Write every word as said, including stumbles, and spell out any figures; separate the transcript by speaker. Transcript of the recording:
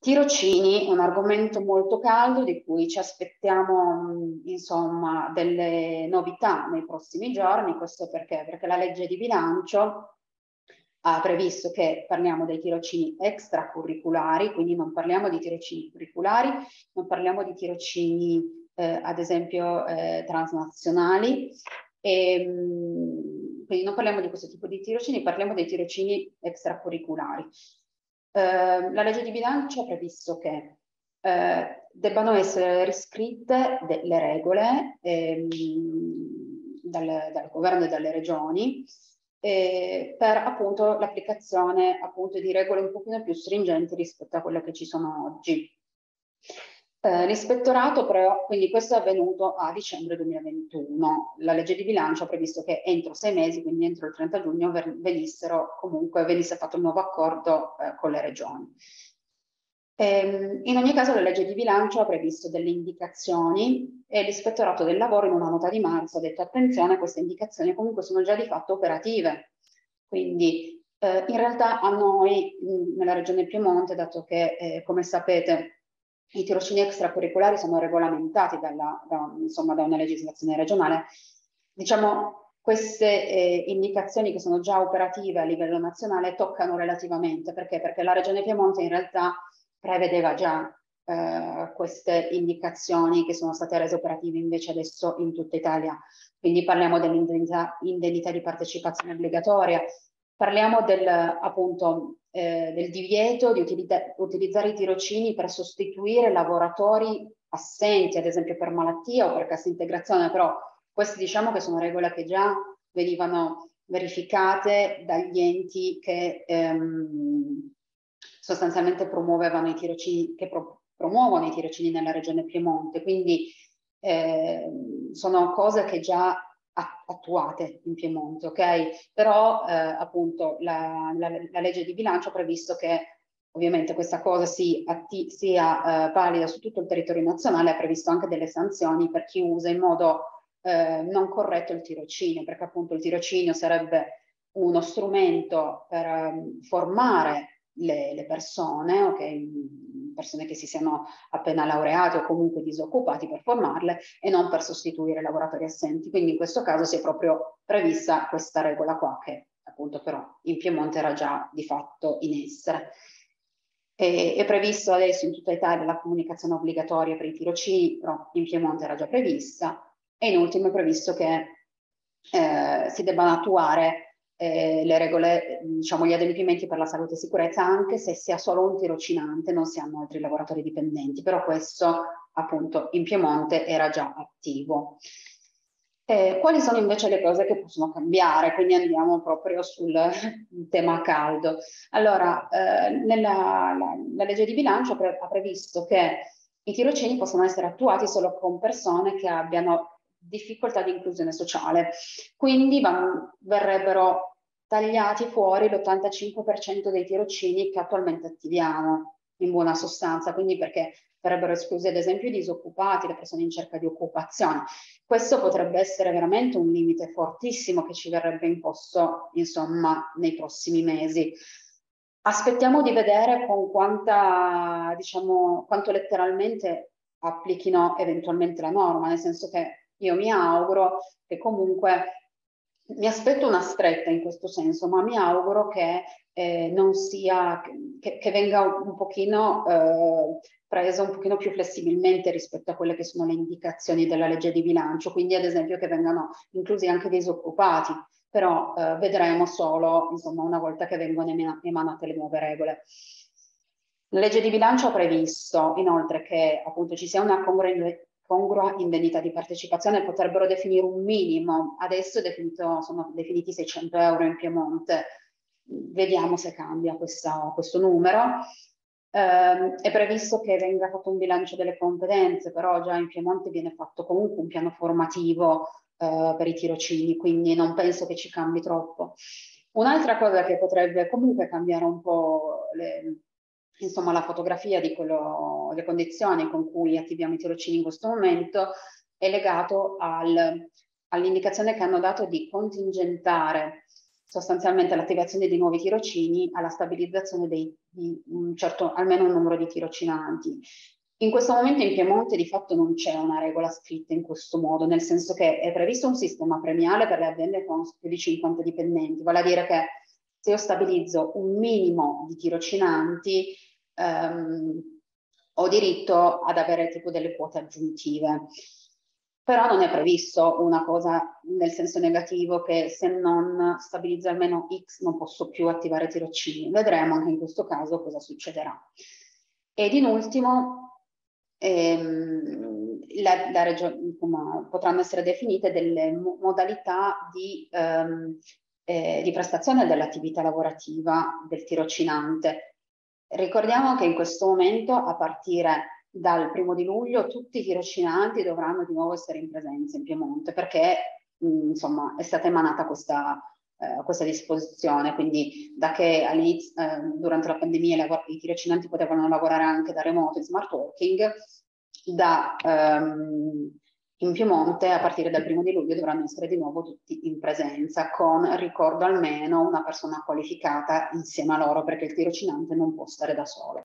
Speaker 1: Tirocini è un argomento molto caldo di cui ci aspettiamo, insomma, delle novità nei prossimi giorni. Questo perché? Perché la legge di bilancio ha previsto che parliamo dei tirocini extracurriculari, quindi non parliamo di tirocini curriculari, non parliamo di tirocini, eh, ad esempio, eh, transnazionali, e, mh, quindi non parliamo di questo tipo di tirocini, parliamo dei tirocini extracurriculari. Eh, la legge di bilancio ha previsto che eh, debbano essere riscritte le regole ehm, dal, dal governo e dalle regioni eh, per appunto l'applicazione appunto di regole un pochino più stringenti rispetto a quelle che ci sono oggi. Eh, l'ispettorato però, quindi questo è avvenuto a dicembre duemilaventuno, la legge di bilancio ha previsto che entro sei mesi, quindi entro il trenta giugno, venissero comunque venisse fatto un nuovo accordo eh, con le regioni. Ehm, in ogni caso la legge di bilancio ha previsto delle indicazioni e l'ispettorato del lavoro in una nota di marzo ha detto attenzione, queste indicazioni comunque sono già di fatto operative, quindi eh, in realtà a noi mh, nella regione Piemonte, dato che eh, come sapete i tirocini extracurriculari sono regolamentati dalla, da, insomma, da una legislazione regionale, diciamo queste eh, indicazioni che sono già operative a livello nazionale toccano relativamente, perché? Perché la regione Piemonte in realtà prevedeva già eh, queste indicazioni che sono state rese operative invece adesso in tutta Italia. Quindi parliamo dell'indennità di partecipazione obbligatoria, parliamo del, appunto, eh, del divieto di utilizza utilizzare i tirocini per sostituire lavoratori assenti, ad esempio per malattia o per cassa integrazione, però queste diciamo che sono regole che già venivano verificate dagli enti che ehm, sostanzialmente promuovevano i tirocini, che pro promuovono i tirocini nella regione Piemonte, quindi eh, sono cose che già attuate in Piemonte, ok? Però eh, appunto la, la, la legge di bilancio ha previsto che ovviamente questa cosa si sia eh, valida su tutto il territorio nazionale, ha previsto anche delle sanzioni per chi usa in modo eh, non corretto il tirocinio, perché appunto il tirocinio sarebbe uno strumento per um, formare le, le persone, okay? Persone che si siano appena laureate o comunque disoccupati, per formarle e non per sostituire lavoratori assenti. Quindi in questo caso si è proprio prevista questa regola qua, che appunto però in Piemonte era già di fatto in essere. E, è previsto adesso in tutta Italia la comunicazione obbligatoria per i tirocini, però in Piemonte era già prevista, e in ultimo è previsto che eh, si debbano attuare eh, le regole, diciamo gli adempimenti per la salute e sicurezza, anche se sia solo un tirocinante, non si hanno altri lavoratori dipendenti, però questo appunto in Piemonte era già attivo. Eh, quali sono invece le cose che possono cambiare? Quindi andiamo proprio sul tema caldo. Allora, eh, nella, la, la legge di bilancio pre ha previsto che i tirocini possono essere attuati solo con persone che abbiano difficoltà di inclusione sociale, quindi van, verrebbero tagliati fuori l'ottantacinque per cento dei tirocini che attualmente attiviamo, in buona sostanza, quindi perché verrebbero esclusi ad esempio i disoccupati, le persone in cerca di occupazione. Questo potrebbe essere veramente un limite fortissimo che ci verrebbe imposto, insomma, nei prossimi mesi. Aspettiamo di vedere con quanta, diciamo, quanto letteralmente applichino eventualmente la norma, nel senso che io mi auguro che comunque, mi aspetto una stretta in questo senso, ma mi auguro che eh, non sia, che, che venga un pochino eh, presa un pochino più flessibilmente rispetto a quelle che sono le indicazioni della legge di bilancio, quindi ad esempio che vengano inclusi anche i disoccupati, però eh, vedremo solo, insomma, una volta che vengono emanate le nuove regole. La legge di bilancio ha previsto inoltre che appunto ci sia una congrua indennità di partecipazione, potrebbero definire un minimo, adesso è definito, sono definiti seicento euro in Piemonte, vediamo se cambia questa, questo numero. Eh, è previsto che venga fatto un bilancio delle competenze, però già in Piemonte viene fatto comunque un piano formativo eh, per i tirocini, quindi non penso che ci cambi troppo. Un'altra cosa che potrebbe comunque cambiare un po' le, insomma, la fotografia di quello, le condizioni con cui attiviamo i tirocini in questo momento è legato al, all'indicazione che hanno dato di contingentare sostanzialmente l'attivazione di nuovi tirocini alla stabilizzazione dei, di un certo, almeno un numero di tirocinanti. In questo momento in Piemonte di fatto non c'è una regola scritta in questo modo, nel senso che è previsto un sistema premiale per le aziende con più di cinquanta dipendenti, vale a dire che se io stabilizzo un minimo di tirocinanti ehm, ho diritto ad avere tipo delle quote aggiuntive. Però non è previsto una cosa nel senso negativo che se non stabilizzo almeno X non posso più attivare tirocini. Vedremo anche in questo caso cosa succederà. Ed in ultimo, ehm, la, la regione, insomma, potranno essere definite delle mo modalità di, ehm, eh, di prestazione dell'attività lavorativa del tirocinante. Ricordiamo che in questo momento, a partire dal primo di luglio, tutti i tirocinanti dovranno di nuovo essere in presenza in Piemonte, perché mh, insomma è stata emanata questa, eh, questa disposizione, quindi da che all'inizio, eh, durante la pandemia i tirocinanti potevano lavorare anche da remoto in smart working, da ehm, in Piemonte a partire dal primo di luglio dovranno essere di nuovo tutti in presenza, con, ricordo, almeno una persona qualificata insieme a loro, perché il tirocinante non può stare da solo.